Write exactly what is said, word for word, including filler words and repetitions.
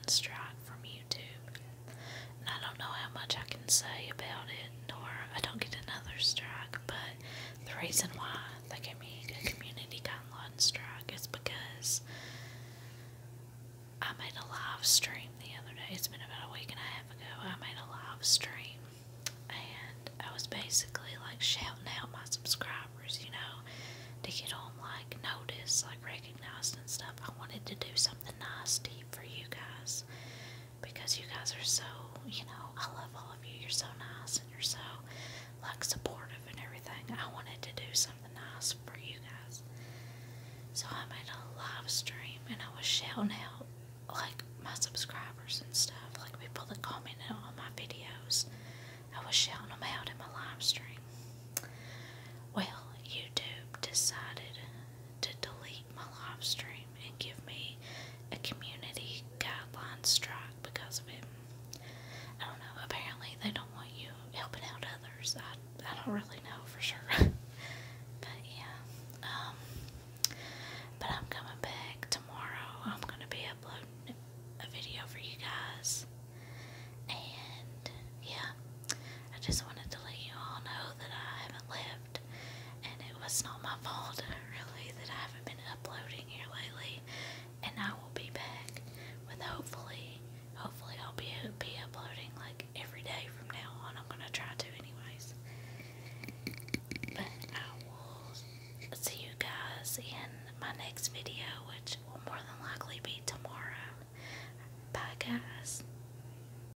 strike from YouTube. And I don't know how much I can say about it, nor I don't get another strike, but the reason why they gave me a community guideline strike is because I made a live stream the other day. It's been about a week and a half ago. I made a live stream, and I was basically like shouting out my subscribers, you know, to get them like noticed, like recognized and stuff. I wanted to do something nice deep for you guys because you guys are so, you know, I love all of you. You're so nice and you're so like supportive and everything. I wanted to do something nice for you guys. So I made a live stream and I was shouting out like my subscribers and stuff, like people that commented on my videos. I was shouting them out in my live stream. Well, YouTube decided to delete my live stream and give me a community guideline strike because of it. I don't know, apparently they don't want you helping out others. I, I don't really know for sure. But yeah, um, but I'm coming back tomorrow. I'm going to be uploading a video for you guys. And yeah, I just wanted to let you all know that I haven't left. And it was not my fault, really, that I haven't been uploading here lately. And I will be back with hopefully, hopefully I'll be, be uploading like every day from now on. I'm going to try to anyways. But I will see you guys in my next video, which will more than likely be tomorrow. Bye guys.